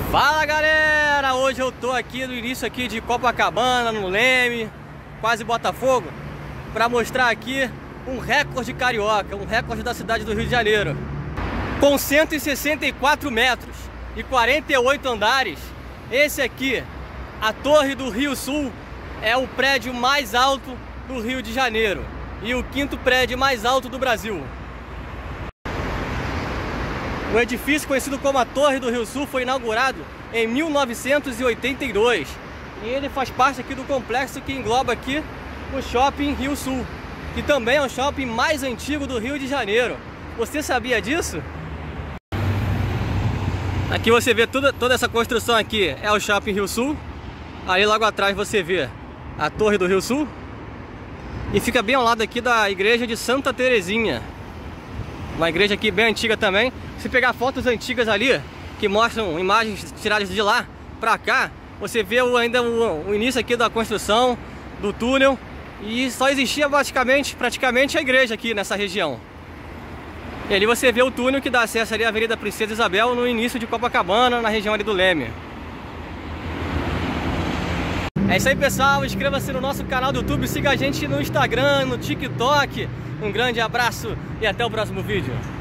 Fala galera, hoje eu tô aqui no início aqui de Copacabana, no Leme, quase Botafogo, para mostrar aqui um recorde carioca, um recorde da cidade do Rio de Janeiro. Com 164 metros e 48 andares, esse aqui, a Torre do Rio Sul, é o prédio mais alto do Rio de Janeiro e o quinto prédio mais alto do Brasil. O edifício conhecido como a Torre do Rio Sul foi inaugurado em 1982 e ele faz parte aqui do complexo que engloba aqui o Shopping Rio Sul, que também é o shopping mais antigo do Rio de Janeiro. Você sabia disso? Aqui você vê toda essa construção aqui é o Shopping Rio Sul. Aí logo atrás você vê a Torre do Rio Sul e fica bem ao lado aqui da igreja de Santa Terezinha, uma igreja aqui bem antiga também. Se pegar fotos antigas ali, que mostram imagens tiradas de lá pra cá, você vê ainda o início aqui da construção do túnel. E só existia praticamente a igreja aqui nessa região. E ali você vê o túnel que dá acesso ali à Avenida Princesa Isabel, no início de Copacabana, na região ali do Leme. É isso aí, pessoal, inscreva-se no nosso canal do YouTube, siga a gente no Instagram, no TikTok. Um grande abraço e até o próximo vídeo.